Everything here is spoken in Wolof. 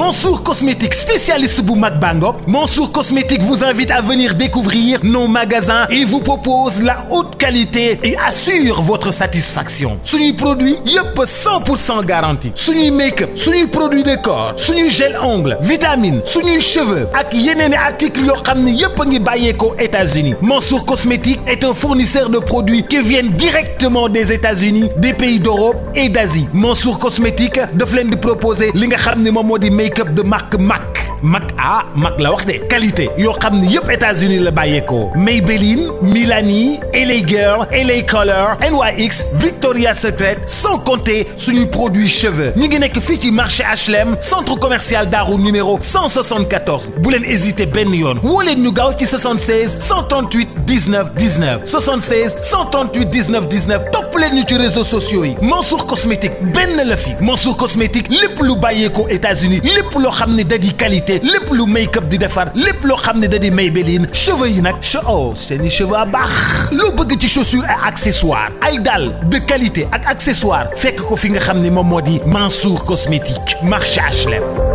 Mansour Cosmétique, spécialiste bu mag bangok. Mansour Cosmétique vous invite à venir découvrir nos magasins et vous propose la haute qualité et assure votre satisfaction. Suñuy produit yëpp 100% garantie. Suñuy make-up, suñuy produit de corps, suñuy gel ongle, vitamine, suñuy cheveux ak yeneen articles yoo xam ne yëpp a ngi bàyyeekoo États-Unis. Mansour Cosmétique est un fournisseur de produits qui viennent directement des États-Unis, des pays d'Europe et d'Asie. Mansour Cosmétique daf leen di proposer li nga xam ne moom moo di make-up de marque Mac la wax de qualité yoo xam ne yëpp États-Unis la bàyyeekoo. Maybelline, Milani, LA Girl, LA Color, NYX, Victoria's Secret, sans compter suñuy produits cheveux. ñu ngi nekk fii ci marché HLM centre commercial Darou numéro 174. bu leen hésiter benn yoon woo leen ñu gaaw ci 76 138 19 19 76 138 19 19 topp leen ñu ci réseaux sociaux yi. Mansour Cosmétique benn la fi. Mansour Cosmétique lépp lu bàyyeekoo États-Unis lépp loo xam ne da di qualité. lépp lu make-up di defar lépp loo xam ne da di Maybelline cheveux yi nag seeni cheveux a baax loo bëgg ci chaussures et accessoires ay dàll de qualité ak accessoires fekk ko fi nga xam ne moom moo di Mansour Cosmétique marché HLM.